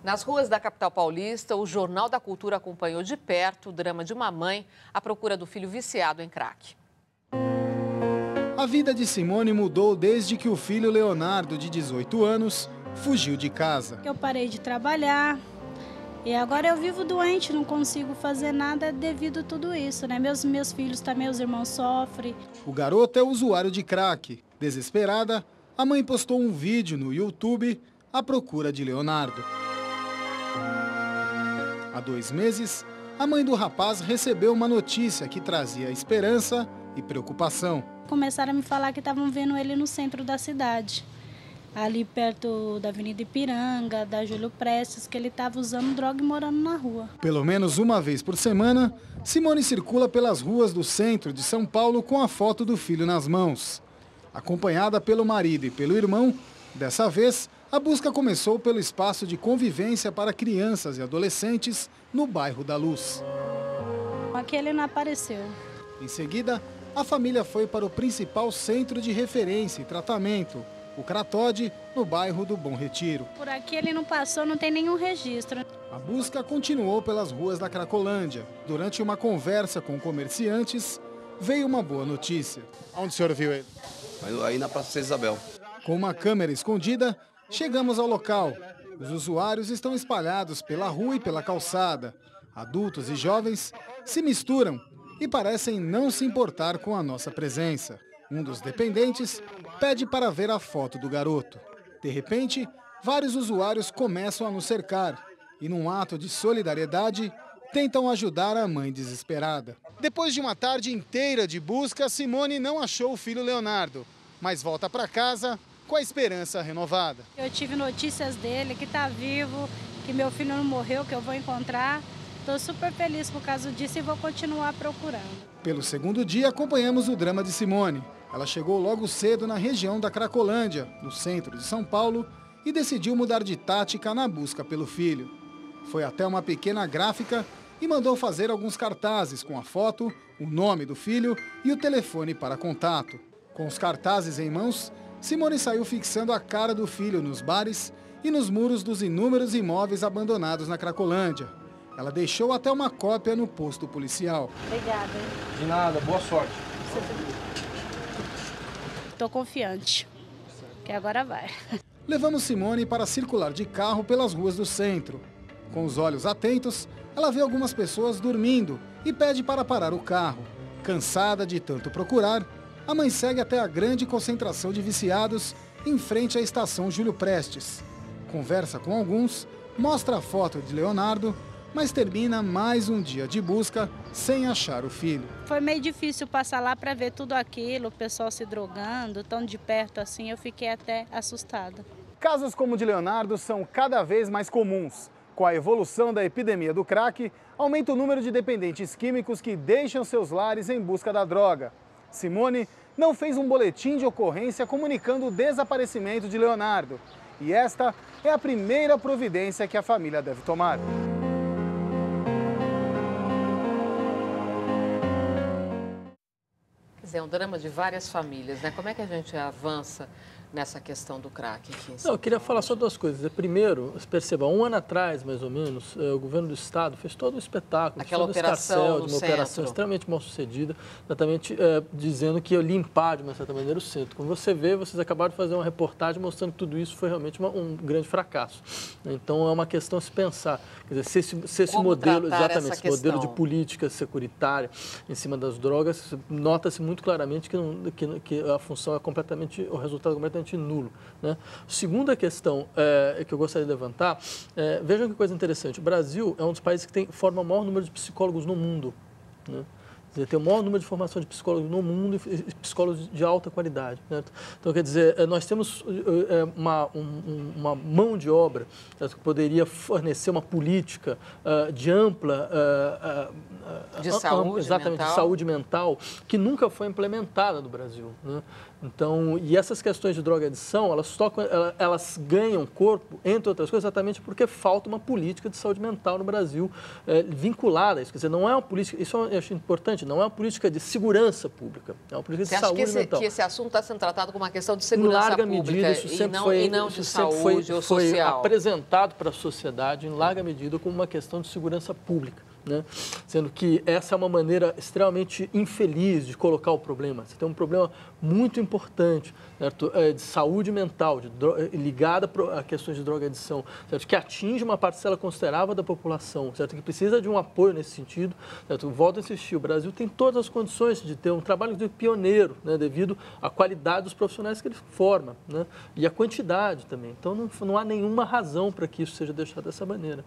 Nas ruas da capital paulista, o Jornal da Cultura acompanhou de perto o drama de uma mãe à procura do filho viciado em crack. A vida de Simone mudou desde que o filho Leonardo, de 18 anos, fugiu de casa. Eu parei de trabalhar e agora eu vivo doente, não consigo fazer nada devido a tudo isso, né? Meus filhos também, meus irmãos sofrem. O garoto é usuário de crack. Desesperada, a mãe postou um vídeo no YouTube à procura de Leonardo. Há 2 meses, a mãe do rapaz recebeu uma notícia que trazia esperança e preocupação. Começaram a me falar que estavam vendo ele no centro da cidade, ali perto da Avenida Ipiranga, da Júlio Prestes, que ele estava usando droga e morando na rua. Pelo menos uma vez por semana, Simone circula pelas ruas do centro de São Paulo com a foto do filho nas mãos. Acompanhada pelo marido e pelo irmão, dessa vez, a busca começou pelo espaço de convivência para crianças e adolescentes no bairro da Luz. Aqui ele não apareceu. Em seguida, a família foi para o principal centro de referência e tratamento, o Cratode, no bairro do Bom Retiro. Por aqui ele não passou, não tem nenhum registro. A busca continuou pelas ruas da Cracolândia. Durante uma conversa com comerciantes, veio uma boa notícia. Onde o senhor viu ele? Aí na Praça Santa Isabel. Com uma câmera escondida, chegamos ao local. Os usuários estão espalhados pela rua e pela calçada. Adultos e jovens se misturam e parecem não se importar com a nossa presença. Um dos dependentes pede para ver a foto do garoto. De repente, vários usuários começam a nos cercar e, num ato de solidariedade, tentam ajudar a mãe desesperada. Depois de uma tarde inteira de busca, Simone não achou o filho Leonardo, mas volta para casa com a esperança renovada. Eu tive notícias dele, que está vivo, que meu filho não morreu, que eu vou encontrar. Estou super feliz por causa disso e vou continuar procurando. Pelo segundo dia, acompanhamos o drama de Simone. Ela chegou logo cedo na região da Cracolândia, no centro de São Paulo, e decidiu mudar de tática na busca pelo filho. Foi até uma pequena gráfica e mandou fazer alguns cartazes com a foto, o nome do filho e o telefone para contato. Com os cartazes em mãos, Simone saiu fixando a cara do filho nos bares e nos muros dos inúmeros imóveis abandonados na Cracolândia. Ela deixou até uma cópia no posto policial. Obrigada. De nada, boa sorte. Estou confiante, que agora vai. Levamos Simone para circular de carro pelas ruas do centro. Com os olhos atentos, ela vê algumas pessoas dormindo e pede para parar o carro. Cansada de tanto procurar, a mãe segue até a grande concentração de viciados em frente à estação Júlio Prestes. Conversa com alguns, mostra a foto de Leonardo, mas termina mais um dia de busca sem achar o filho. Foi meio difícil passar lá para ver tudo aquilo, o pessoal se drogando, tão de perto assim, eu fiquei até assustada. Casos como o de Leonardo são cada vez mais comuns. Com a evolução da epidemia do crack, aumenta o número de dependentes químicos que deixam seus lares em busca da droga. Simone não fez um boletim de ocorrência comunicando o desaparecimento de Leonardo. E esta é a primeira providência que a família deve tomar. É um drama de várias famílias, né? Como é que a gente avança nessa questão do crack aqui em São Não, eu queria falar só 2 coisas. Primeiro, perceba, 1 ano atrás, mais ou menos, o governo do estado fez todo um espetáculo, aquela todo um operação escarcéu no de uma operação centro. extremamente mal sucedida, exatamente dizendo que ia limpar, de uma certa maneira, o centro. Como você vê, vocês acabaram de fazer uma reportagem mostrando que tudo isso foi realmente um grande fracasso. Então, é uma questão a se pensar. Quer dizer, se esse modelo, exatamente, esse modelo de política securitária em cima das drogas, nota-se muito claramente que a função é completamente, o resultado é completamente nulo, né? Segunda questão que eu gostaria de levantar, vejam que coisa interessante, o Brasil é um dos países que forma o maior número de psicólogos no mundo, né? Quer dizer, tem o maior número de formação de psicólogos no mundo e psicólogos de alta qualidade, né? Então, quer dizer, nós temos uma mão de obra que poderia fornecer uma política de ampla de saúde exatamente, mental. De saúde mental que nunca foi implementada no Brasil, né? Então, e essas questões de droga-adição, elas ganham corpo, entre outras coisas, exatamente porque falta uma política de saúde mental no Brasil vinculada a isso. Quer dizer, não é uma política, isso eu acho importante importante, não é uma política de segurança pública, é uma política de saúde mental. Que esse assunto está sendo tratado como uma questão de segurança pública medida, isso sempre e não de saúde ou social? Foi apresentado para a sociedade, em larga medida, como uma questão de segurança pública. Né? Sendo que essa é uma maneira extremamente infeliz de colocar o problema. Você tem um problema muito importante, certo? De saúde mental, ligada a questões de drogadição, certo? Que atinge uma parcela considerável da população, certo? Que precisa de um apoio nesse sentido. Certo? Volto a insistir, o Brasil tem todas as condições de ter um trabalho de pioneiro, né? Devido à qualidade dos profissionais que ele forma, né? E a quantidade também. Então não há nenhuma razão para que isso seja deixado dessa maneira.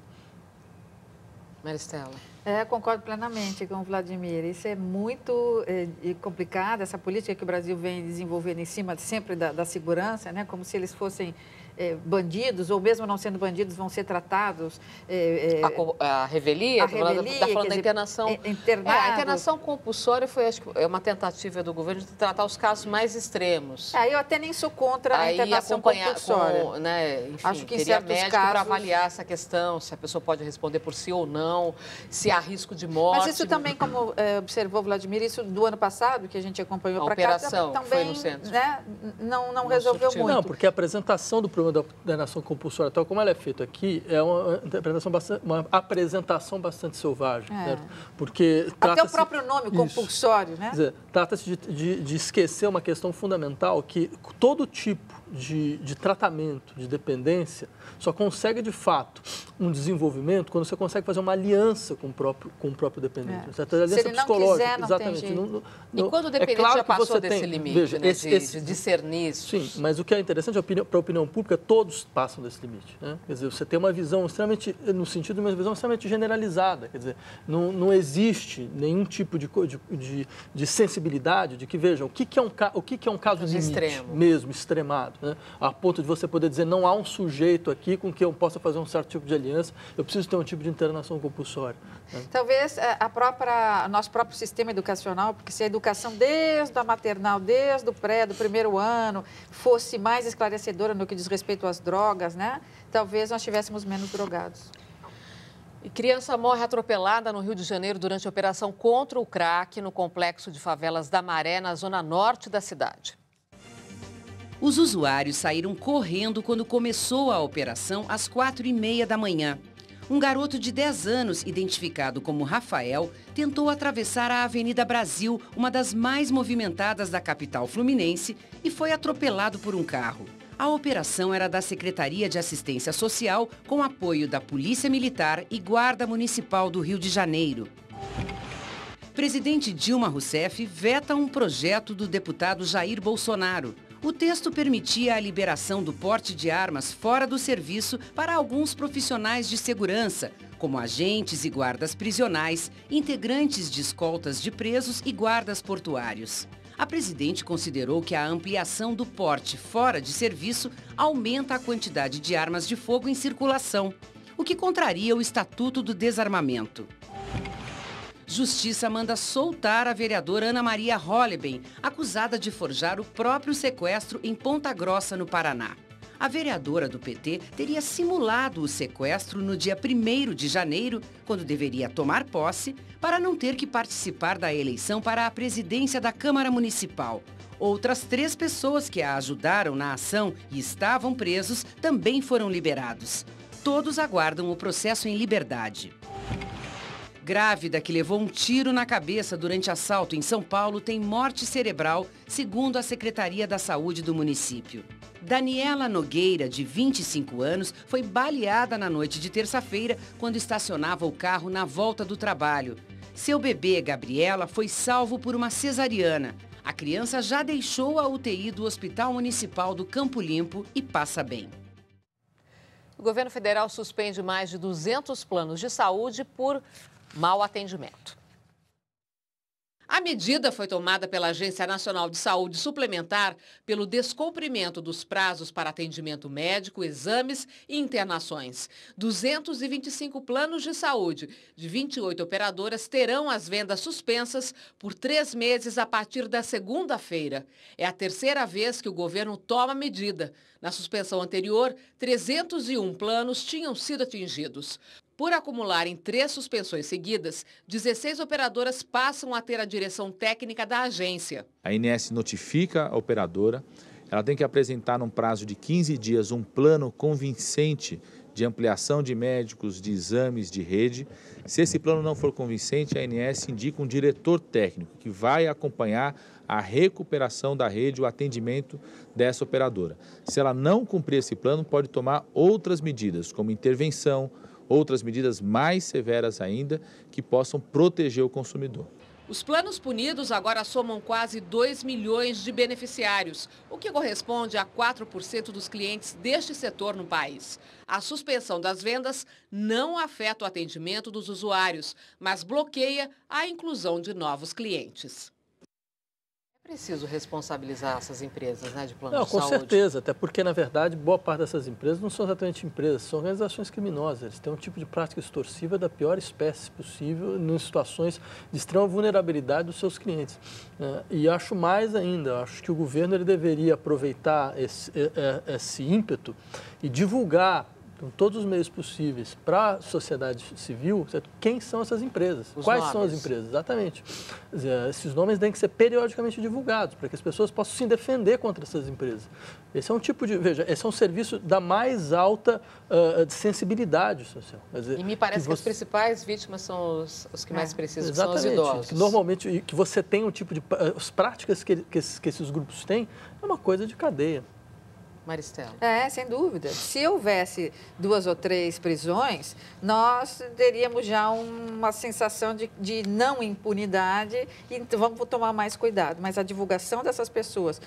Maristela. Concordo plenamente com o Vladimir. Isso é muito complicado, essa política que o Brasil vem desenvolvendo em cima sempre da segurança, né? Como se eles fossem bandidos, ou mesmo não sendo bandidos, vão ser tratados... A revelia? Está falando da internação... A internação compulsória foi, acho que, uma tentativa do governo de tratar os casos mais extremos. Eu até nem sou contra a internação compulsória. Enfim, acho que teria em médico casos... para avaliar essa questão, se a pessoa pode responder por si ou não, se há risco de morte. Mas isso também, como observou Vladimir, isso do ano passado, que a gente acompanhou para cá, também foi no centro. Né, não resolveu muito. Não, porque a apresentação do problema da internação compulsória, tal como ela é feita aqui, é uma apresentação bastante selvagem. Certo? Porque até o próprio nome, compulsório, né? Quer dizer, trata-se de esquecer uma questão fundamental, que todo tipo de tratamento, de dependência, só consegue, de fato, um desenvolvimento quando você consegue fazer uma aliança com o próprio dependente. Certo? Aliança Se ele não quiser, não exatamente. Tem jeito. E quando o dependente já passou desse limite, de discernir isso? Sim, mas o que é interessante para a opinião pública, todos passam desse limite. Né? Quer dizer, você tem uma visão extremamente, no sentido de uma visão extremamente generalizada. Quer dizer, não existe nenhum tipo de sensibilidade de que, vejam, o que é um caso limite extremo mesmo, extremado. Né? A ponto de você poder dizer, não há um sujeito aqui com que eu possa fazer um certo tipo de aliança, eu preciso ter um tipo de internação compulsória. Né? Talvez nosso próprio sistema educacional, porque se a educação desde a maternal, desde o pré, do primeiro ano, fosse mais esclarecedora no que diz respeito às drogas, né? Talvez nós tivéssemos menos drogados. E criança morre atropelada no Rio de Janeiro durante a operação contra o crack no complexo de favelas da Maré, na zona norte da cidade. Os usuários saíram correndo quando começou a operação às 4h30 da manhã. Um garoto de 10 anos, identificado como Rafael, tentou atravessar a Avenida Brasil, uma das mais movimentadas da capital fluminense, e foi atropelado por um carro. A operação era da Secretaria de Assistência Social, com apoio da Polícia Militar e Guarda Municipal do Rio de Janeiro. Presidente Dilma Rousseff veta um projeto do deputado Jair Bolsonaro. O texto permitia a liberação do porte de armas fora do serviço para alguns profissionais de segurança, como agentes e guardas prisionais, integrantes de escoltas de presos e guardas portuários. A presidente considerou que a ampliação do porte fora de serviço aumenta a quantidade de armas de fogo em circulação, o que contraria o Estatuto do Desarmamento. Justiça manda soltar a vereadora Ana Maria Holleben, acusada de forjar o próprio sequestro em Ponta Grossa, no Paraná. A vereadora do PT teria simulado o sequestro no dia 1º de janeiro, quando deveria tomar posse, para não ter que participar da eleição para a presidência da Câmara Municipal. Outras 3 pessoas que a ajudaram na ação e estavam presos também foram liberados. Todos aguardam o processo em liberdade. Grávida que levou um tiro na cabeça durante assalto em São Paulo tem morte cerebral, segundo a Secretaria da Saúde do município. Daniela Nogueira, de 25 anos, foi baleada na noite de terça-feira quando estacionava o carro na volta do trabalho. Seu bebê, Gabriela, foi salvo por uma cesariana. A criança já deixou a UTI do Hospital Municipal do Campo Limpo e passa bem. O governo federal suspende mais de 200 planos de saúde por mau atendimento. A medida foi tomada pela Agência Nacional de Saúde Suplementar pelo descumprimento dos prazos para atendimento médico, exames e internações. 225 planos de saúde de 28 operadoras terão as vendas suspensas por 3 meses a partir da segunda-feira. É a terceira vez que o governo toma a medida. Na suspensão anterior, 301 planos tinham sido atingidos. Por acumularem 3 suspensões seguidas, 16 operadoras passam a ter a direção técnica da agência. A ANS notifica a operadora, ela tem que apresentar num prazo de 15 dias um plano convincente de ampliação de médicos, de exames, de rede. Se esse plano não for convincente, a ANS indica um diretor técnico que vai acompanhar a recuperação da rede, o atendimento dessa operadora. Se ela não cumprir esse plano, pode tomar outras medidas, como intervenção, outras medidas mais severas ainda, que possam proteger o consumidor. Os planos punidos agora somam quase 2 milhões de beneficiários, o que corresponde a 4% dos clientes deste setor no país. A suspensão das vendas não afeta o atendimento dos usuários, mas bloqueia a inclusão de novos clientes. É preciso responsabilizar essas empresas, né, de plano de saúde? Com certeza, até porque, na verdade, boa parte dessas empresas não são exatamente empresas, são organizações criminosas. Eles têm um tipo de prática extorsiva da pior espécie possível em situações de extrema vulnerabilidade dos seus clientes. E acho mais ainda, acho que o governo ele deveria aproveitar esse ímpeto e divulgar com todos os meios possíveis para a sociedade civil, certo? Quem são essas empresas, quais são as empresas, exatamente. Esses nomes têm que ser periodicamente divulgados, para que as pessoas possam se defender contra essas empresas. Esse é um tipo de, veja, esse é um serviço da mais alta sensibilidade social. Quer dizer, e me parece que as principais vítimas são os que mais precisam, que são os exatamente, idosos. Que normalmente, que você tem um tipo de, as práticas que esses grupos têm, é uma coisa de cadeia. Maristela. Sem dúvida. Se houvesse 2 ou 3 prisões, nós teríamos já uma sensação de não impunidade e vamos tomar mais cuidado. Mas a divulgação dessas pessoas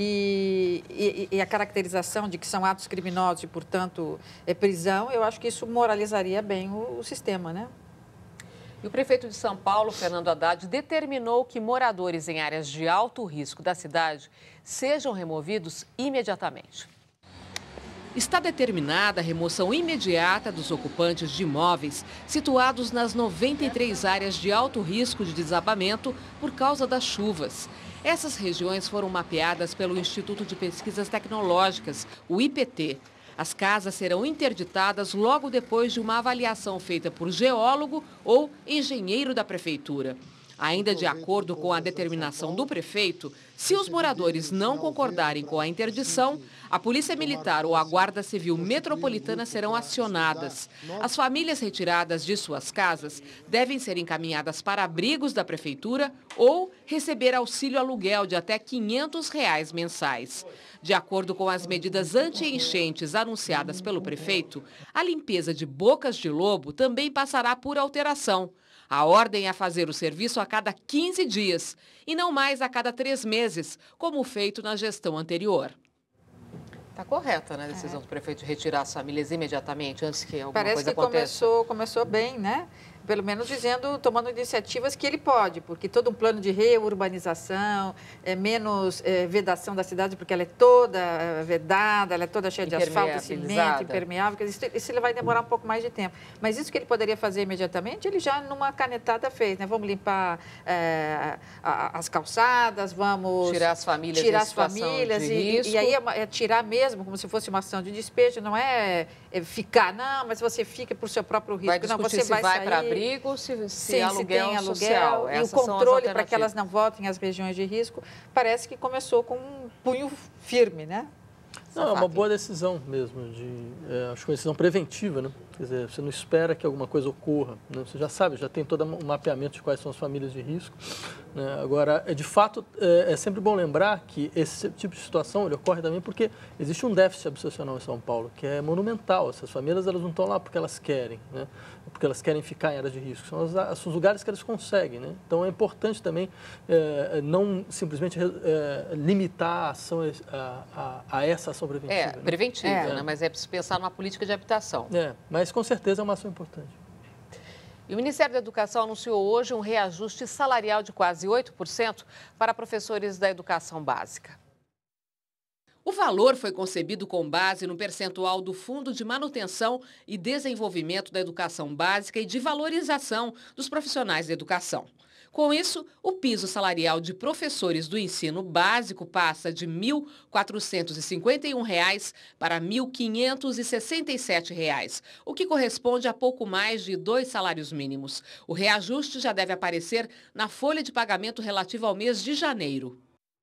e a caracterização de que são atos criminosos e, portanto, prisão, eu acho que isso moralizaria bem o sistema, né? E o prefeito de São Paulo, Fernando Haddad, determinou que moradores em áreas de alto risco da cidade sejam removidos imediatamente. Está determinada a remoção imediata dos ocupantes de imóveis situados nas 93 áreas de alto risco de desabamento por causa das chuvas. Essas regiões foram mapeadas pelo Instituto de Pesquisas Tecnológicas, o IPT. As casas serão interditadas logo depois de uma avaliação feita por geólogo ou engenheiro da prefeitura. Ainda de acordo com a determinação do prefeito, se os moradores não concordarem com a interdição, a Polícia Militar ou a Guarda Civil Metropolitana serão acionadas. As famílias retiradas de suas casas devem ser encaminhadas para abrigos da prefeitura ou receber auxílio aluguel de até R$ 500 mensais. De acordo com as medidas anti-enchentes anunciadas pelo prefeito, a limpeza de bocas de lobo também passará por alteração. A ordem é fazer o serviço a cada 15 dias e não mais a cada 3 meses, como feito na gestão anterior. Está correta, né, a decisão do prefeito de retirar as famílias imediatamente, antes que alguma coisa aconteça? Parece que começou bem, né? Pelo menos tomando iniciativas que ele pode, porque todo um plano de reurbanização, menos vedação da cidade, porque ela é toda vedada, ela é toda cheia de asfalto, cimento, impermeável, isso ele vai demorar um pouco mais de tempo. Mas isso que ele poderia fazer imediatamente, ele já numa canetada fez, né? Vamos limpar as calçadas, vamos tirar as famílias de risco. E aí é tirar mesmo, como se fosse uma ação de despejo, não é ficar, não, mas você fica por seu próprio risco. Vai discutir, não, você se vai para abrigo, se aluguel tem social. E o controle para que elas não voltem às regiões de risco, parece que começou com um punho firme, né? Não, é uma boa decisão mesmo, acho que uma decisão preventiva, né? Quer dizer, você não espera que alguma coisa ocorra, né? Você já sabe, já tem todo um mapeamento de quais são as famílias de risco, né? Agora, de fato, é sempre bom lembrar que esse tipo de situação ele ocorre também porque existe um déficit habitacional em São Paulo, que é monumental. Essas famílias elas não estão lá porque elas querem, né? Porque elas querem ficar em áreas de risco, são os lugares que elas conseguem, né? Então, é importante também não simplesmente limitar a ação a essa ação preventiva. Preventiva, né? Mas é preciso pensar numa política de habitação. Mas com certeza é uma ação importante. E o Ministério da Educação anunciou hoje um reajuste salarial de quase 8% para professores da educação básica. O valor foi concebido com base no percentual do Fundo de Manutenção e Desenvolvimento da Educação Básica e de Valorização dos Profissionais da Educação. Com isso, o piso salarial de professores do ensino básico passa de R$ 1.451 para R$ 1.567, o que corresponde a pouco mais de 2 salários mínimos. O reajuste já deve aparecer na folha de pagamento relativa ao mês de janeiro.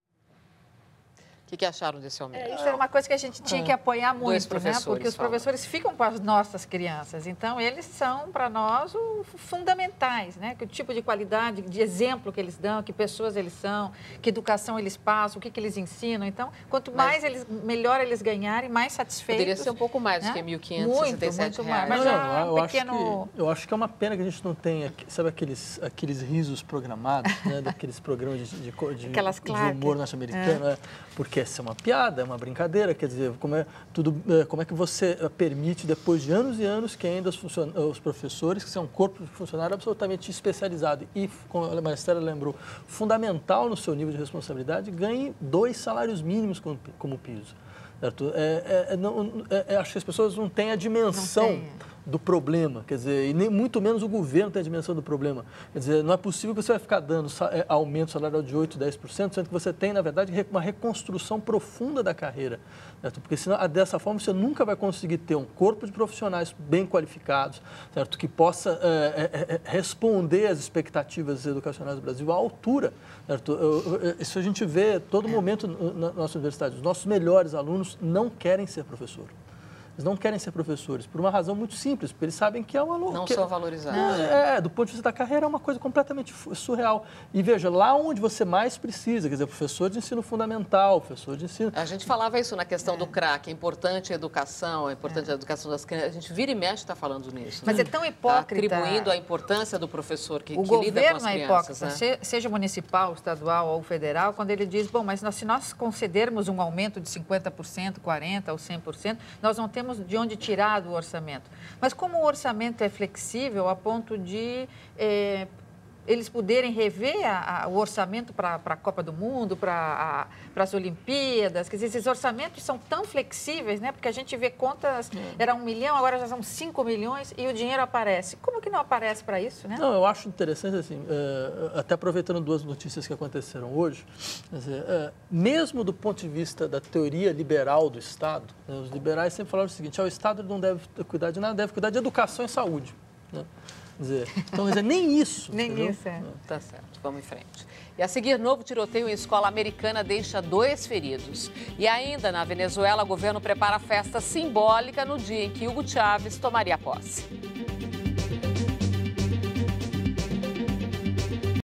O que acharam desse aumento? Isso é uma coisa que a gente tinha que apoiar muito, né? Porque os falam. professores ficam com as nossas crianças. Então, eles são, para nós, fundamentais, né? Que o tipo de qualidade, de exemplo que eles dão, que pessoas eles são, que educação eles passam, o que eles ensinam. Então, quanto mais melhor eles ganharem, mais satisfeitos. Poderia ser um pouco mais do que R$ 1.567. Muito mais. Mas eu acho que é uma pena que a gente não tenha, sabe, aqueles risos programados, né? Daqueles programas de humor norte-americano, né? Porque essa é uma piada, é uma brincadeira, quer dizer, como é que você permite, depois de anos e anos, que ainda os professores, que são um corpo de funcionário absolutamente especializado e, como a Maristela lembrou, fundamental no seu nível de responsabilidade, ganhem 2 salários mínimos como piso. Certo? Acho que as pessoas não têm a dimensão do problema, quer dizer, e nem muito menos o governo tem a dimensão do problema. Quer dizer, não é possível que você vai ficar dando aumento salarial de 8%, 10%, sendo que você tem, na verdade, uma reconstrução profunda da carreira. Certo? Porque senão, dessa forma, você nunca vai conseguir ter um corpo de profissionais bem qualificados, certo? Que possa responder às expectativas educacionais do Brasil à altura. Certo? Isso a gente vê todo momento na nossa universidade. Os nossos melhores alunos não querem ser professor. Eles não querem ser professores, por uma razão muito simples, porque eles sabem que é uma loucura. Não são valorizados. Do ponto de vista da carreira, é uma coisa completamente surreal. E veja, lá onde você mais precisa, quer dizer, professor de ensino fundamental, professor de ensino... A gente falava isso na questão do CRAC, é importante a educação, é importante a educação das crianças. A gente vira e mexe está falando nisso. Mas é tão hipócrita. Tá atribuindo a importância do professor que lida com as crianças. O governo é hipócrita, seja municipal, estadual ou federal, quando ele diz, bom, mas se nós concedermos um aumento de 50%, 40% ou 100%, nós não temos de onde tirar do orçamento. Mas como o orçamento é flexível a ponto de eles poderem rever o orçamento para a Copa do Mundo, para as Olimpíadas, quer dizer, esses orçamentos são tão flexíveis, né? Porque a gente vê contas, era 1 milhão, agora já são 5 milhões e o dinheiro aparece. Como que não aparece para isso, né? Não, eu acho interessante, assim, até aproveitando 2 notícias que aconteceram hoje, quer dizer, mesmo do ponto de vista da teoria liberal do Estado, né, os liberais sempre falaram o seguinte, o Estado não deve cuidar de nada, deve cuidar de educação e saúde, né? Então, quer dizer, nem isso. Nem entendeu? isso, Tá certo, vamos em frente. E a seguir, novo tiroteio em escola americana deixa 2 feridos. E ainda na Venezuela, o governo prepara festa simbólica no dia em que Hugo Chávez tomaria posse.